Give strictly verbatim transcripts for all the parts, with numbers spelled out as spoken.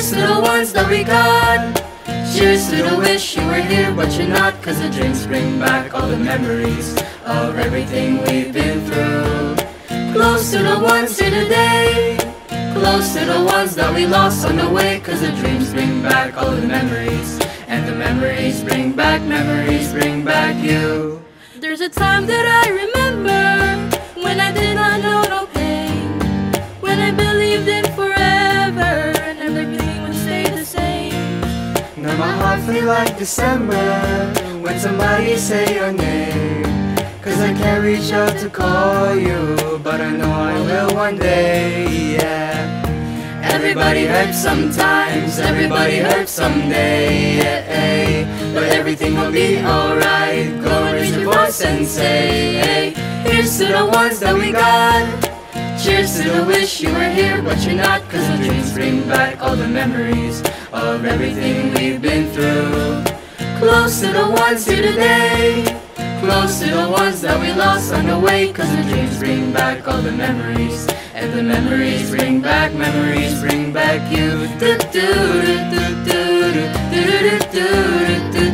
Here's to the ones that we got. Cheers to the wish you were here but you're not, 'cause the drinks bring back all the memories of everything we've been through. Close to the ones here today, close to the ones that we lost on the way, 'cause the dreams bring back all the memories, and the memories bring back, memories bring back you. There's a time that I remember when I did not know no pain, when I believed in forever and everything would stay the same. Now my heart feel like December when somebody say your name, 'cause I can't reach out to call you, but I know I will one day, yeah. Everybody hurts sometimes, everybody hurts someday, yeah. But everything will be alright. Go and raise your voice and say, hey, here's to the ones that we got. Cheers to the wish you were here but you're not, 'cause the dreams bring back all the memories of everything we've been through. Close to the ones here today, close to the ones that we lost on the way, 'cause the dreams bring back all the memories, and the memories bring back, memories bring back you. Do do do do do do do do do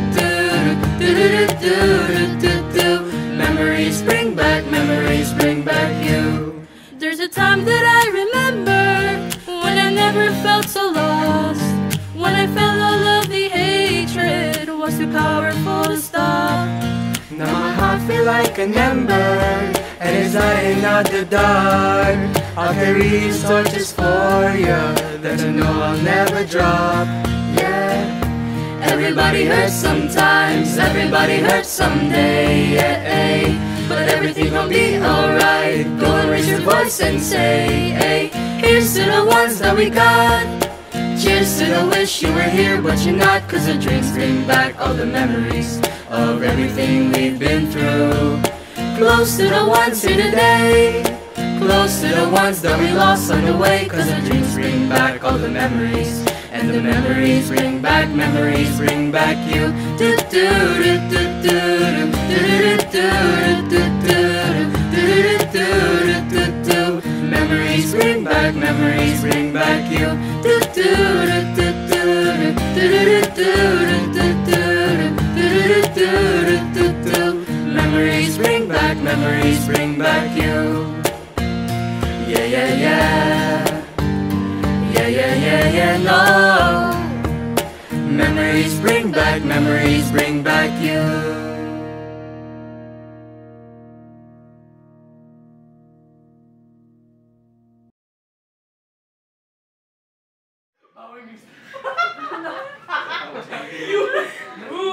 do do do do. Memories bring back, memories bring back you. There's a time that I remember when I never felt so lost, when I felt all of the hatred was too powerful to stop. Now my heart feel like an ember, and it's dying out the dark. I'll carry these torches for you that you know I'll never drop, yeah. Everybody hurts sometimes, everybody hurts someday, yeah. But everything will be alright. Go and raise your voice and say, hey, here's to the ones that we got. Cheers to the wish you were here but you're not, 'cause the drinks bring back all the memories of everything we've been through. Close to the ones here today, close to the ones that we lost on the way, 'cause the dreams bring back all the memories, and the memories bring back, memories bring back you. Do do do do do do do do do do do. Memories bring back, memories bring back you. Do do do do do do do do do. Memories bring back, memories bring back you. Yeah, yeah, yeah. Yeah, yeah, yeah, yeah, no. Memories bring back, memories bring back you. You,